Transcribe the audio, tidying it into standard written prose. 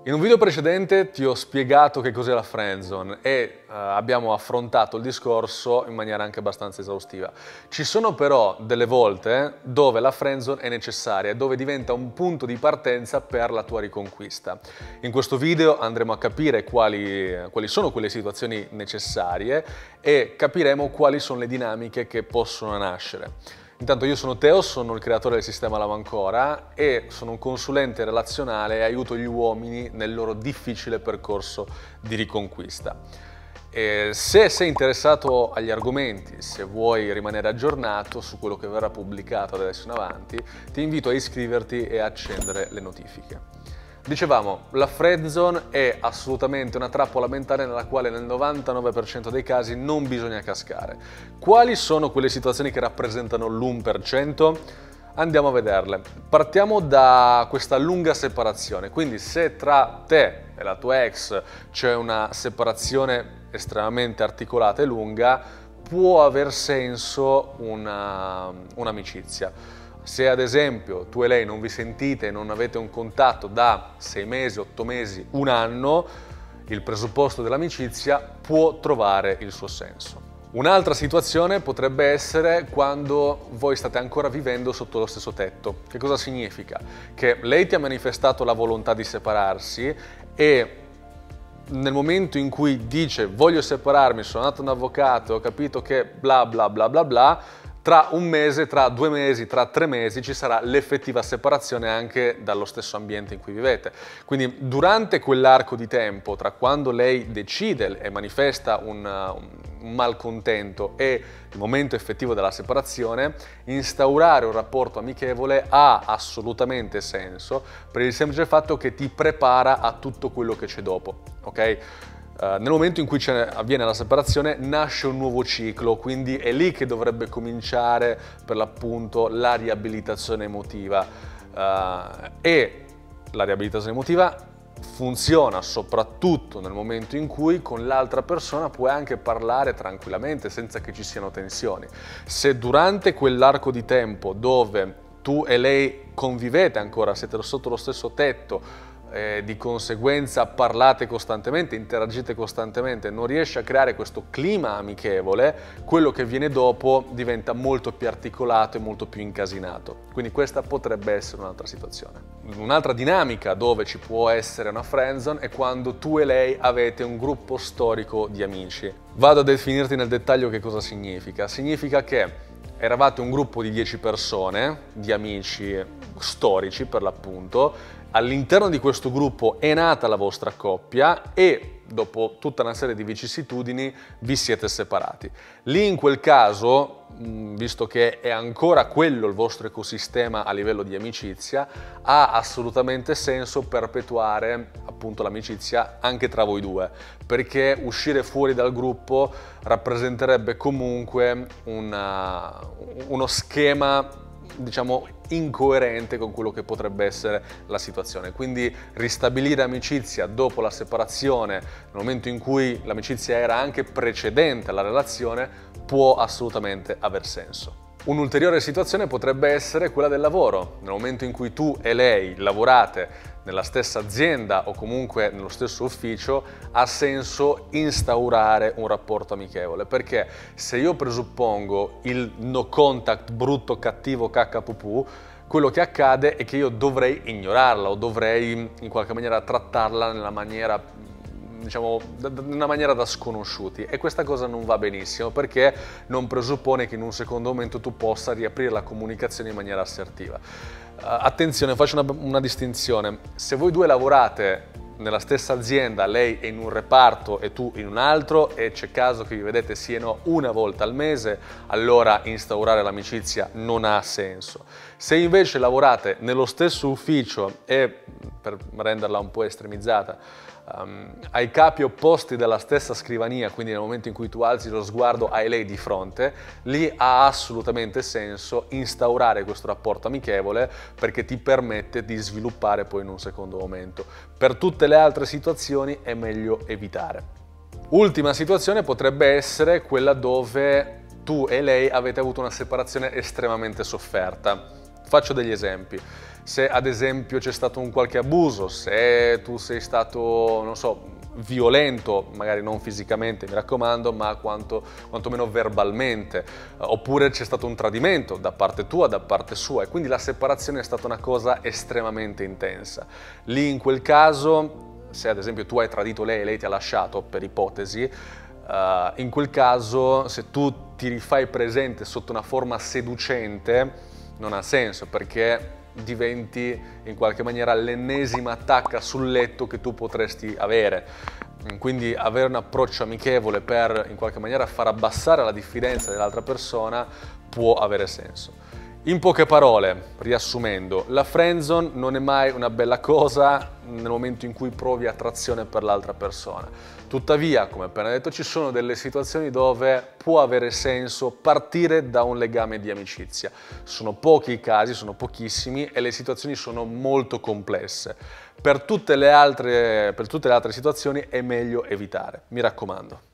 In un video precedente ti ho spiegato che cos'è la friendzone e abbiamo affrontato il discorso in maniera anche abbastanza esaustiva. Ci sono però delle volte dove la friendzone è necessaria, dove diventa un punto di partenza per la tua riconquista. In questo video andremo a capire quali sono quelle situazioni necessarie e capiremo quali sono le dinamiche che possono nascere. Intanto io sono Teo, sono il creatore del sistema Lavancora e sono un consulente relazionale e aiuto gli uomini nel loro difficile percorso di riconquista. E se sei interessato agli argomenti, se vuoi rimanere aggiornato su quello che verrà pubblicato da adesso in avanti, ti invito a iscriverti e a accendere le notifiche. Dicevamo, la friendzone è assolutamente una trappola mentale nella quale nel 99% dei casi non bisogna cascare. Quali sono quelle situazioni che rappresentano l'1%? Andiamo a vederle. Partiamo da questa lunga separazione, quindi se tra te e la tua ex c'è una separazione estremamente articolata e lunga, può aver senso un'amicizia. Se ad esempio tu e lei non vi sentite e non avete un contatto da 6 mesi, 8 mesi, un anno, il presupposto dell'amicizia può trovare il suo senso. Un'altra situazione potrebbe essere quando voi state ancora vivendo sotto lo stesso tetto. Che cosa significa? Che lei ti ha manifestato la volontà di separarsi e nel momento in cui dice voglio separarmi, sono andato a un avvocato, ho capito che bla bla bla bla bla, tra un mese, tra 2 mesi, tra 3 mesi ci sarà l'effettiva separazione anche dallo stesso ambiente in cui vivete. Quindi durante quell'arco di tempo, tra quando lei decide e manifesta un malcontento e il momento effettivo della separazione, instaurare un rapporto amichevole ha assolutamente senso per il semplice fatto che ti prepara a tutto quello che c'è dopo, ok? Nel momento in cui avviene la separazione nasce un nuovo ciclo, quindi è lì che dovrebbe cominciare per l'appunto la riabilitazione emotiva e la riabilitazione emotiva funziona soprattutto nel momento in cui con l'altra persona puoi anche parlare tranquillamente senza che ci siano tensioni. Se durante quell'arco di tempo dove tu e lei convivete ancora, siete sotto lo stesso tetto, di conseguenza parlate costantemente, interagite costantemente, non riesce a creare questo clima amichevole, quello che viene dopo diventa molto più articolato e molto più incasinato. Quindi questa potrebbe essere un'altra situazione. Un'altra dinamica dove ci può essere una friendzone è quando tu e lei avete un gruppo storico di amici. Vado a definirti nel dettaglio che cosa significa. Significa che eravate un gruppo di 10 persone, di amici storici per l'appunto. All'interno di questo gruppo è nata la vostra coppia e dopo tutta una serie di vicissitudini vi siete separati. Lì in quel caso, visto che è ancora quello il vostro ecosistema a livello di amicizia, ha assolutamente senso perpetuare appunto l'amicizia anche tra voi due, perché uscire fuori dal gruppo rappresenterebbe comunque uno schema, diciamo, incoerente con quello che potrebbe essere la situazione. Quindi ristabilire amicizia dopo la separazione, nel momento in cui l'amicizia era anche precedente alla relazione, può assolutamente aver senso. Un'ulteriore situazione potrebbe essere quella del lavoro. Nel momento in cui tu e lei lavorate nella stessa azienda o comunque nello stesso ufficio, ha senso instaurare un rapporto amichevole, perché se io presuppongo il no contact brutto, cattivo, cacca-pupù, quello che accade è che io dovrei ignorarla o dovrei in qualche maniera trattarla nella maniera, diciamo, una maniera da sconosciuti, e questa cosa non va benissimo perché non presuppone che in un secondo momento tu possa riaprire la comunicazione in maniera assertiva. Attenzione, faccio una distinzione: se voi due lavorate nella stessa azienda, lei è in un reparto e tu in un altro, e c'è caso che vi vedete sì e no una volta al mese, allora instaurare l'amicizia non ha senso. Se invece lavorate nello stesso ufficio e, per renderla un po' estremizzata, ai capi opposti della stessa scrivania, quindi nel momento in cui tu alzi lo sguardo hai lei di fronte, lì ha assolutamente senso instaurare questo rapporto amichevole, perché ti permette di sviluppare poi in un secondo momento. Per tutte le altre situazioni è meglio evitare. Ultima situazione potrebbe essere quella dove tu e lei avete avuto una separazione estremamente sofferta. Faccio degli esempi. Se ad esempio c'è stato un qualche abuso, se tu sei stato, non so, violento, magari non fisicamente, mi raccomando, ma quantomeno verbalmente, oppure c'è stato un tradimento da parte tua, da parte sua, e quindi la separazione è stata una cosa estremamente intensa. Lì in quel caso, se ad esempio tu hai tradito lei e lei ti ha lasciato, per ipotesi, in quel caso se tu ti rifai presente sotto una forma seducente non ha senso, perché diventi in qualche maniera l'ennesima tacca sul letto che tu potresti avere. Quindi avere un approccio amichevole per in qualche maniera far abbassare la diffidenza dell'altra persona può avere senso. In poche parole, riassumendo, la friendzone non è mai una bella cosa nel momento in cui provi attrazione per l'altra persona. Tuttavia, come appena detto, ci sono delle situazioni dove può avere senso partire da un legame di amicizia. Sono pochi i casi, sono pochissimi e le situazioni sono molto complesse. Per tutte le altre situazioni è meglio evitare, mi raccomando.